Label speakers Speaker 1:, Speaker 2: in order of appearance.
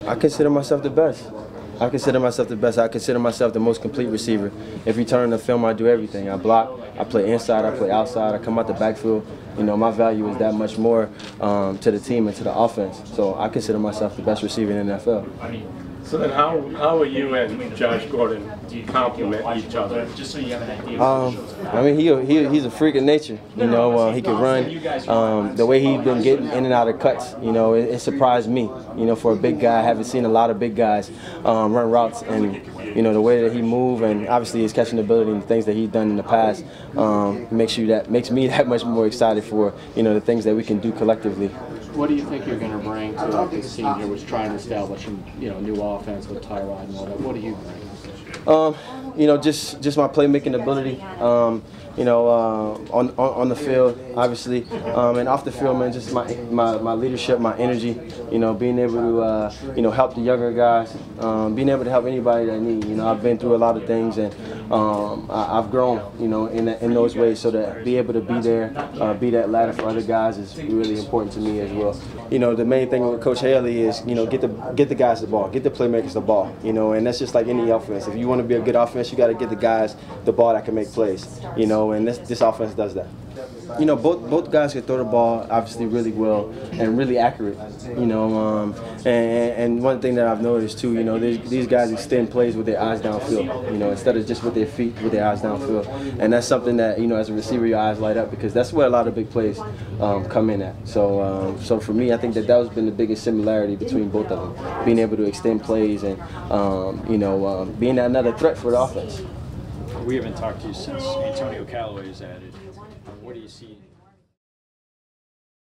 Speaker 1: I consider myself the best. I consider myself the best. I consider myself the most complete receiver. If you turn the film, I do everything. I block, I play inside, I play outside, I come out the backfield. You know, my value is that much more to the team and to the offense. So I consider myself the best receiver in the NFL.
Speaker 2: So then how are you and Josh Gordon complement each other? Just so you have an idea.
Speaker 1: I mean, he's a freak of nature. You know, he can run. The way he's been getting in and out of cuts, you know, it surprised me. You know, for a big guy, I haven't seen a lot of big guys run routes, and you know, the way that he moves, and obviously his catching ability and the things that he's done in the past makes me that much more excited for, you know, the things that we can do collectively.
Speaker 3: What do you think you're going to bring to this team here, which trying to establish, you know, new offense with Tyrod and all that? What do you bring?
Speaker 1: You know, just my playmaking ability. You know, on the field, obviously, and off the field, man, just my leadership, my energy. You know, being able to you know, help the younger guys, being able to help anybody that need. You know, I've been through a lot of things, and I've grown. You know, in those ways, so to be able to be there, be that ladder for other guys is really important to me as well. You know, the main thing with Coach Haley is, you know, get the guys the ball, get the playmakers the ball. You know, and that's just like any offense. If you want to be a good offense, you got to get the guys the ball that can make plays. You know, and this offense does that. You know, both guys can throw the ball obviously really well and really accurate. You know, and one thing that I've noticed too, you know, these guys extend plays with their eyes downfield. You know, instead of just with their feet, with their eyes downfield, and that's something that, you know, as a receiver, your eyes light up, because that's where a lot of big plays come in at. So so for me, I think that has been the biggest similarity between both of them, being able to extend plays and you know, being another threat for the offense.
Speaker 4: We haven't talked to you since Antonio Callaway has added. What do you see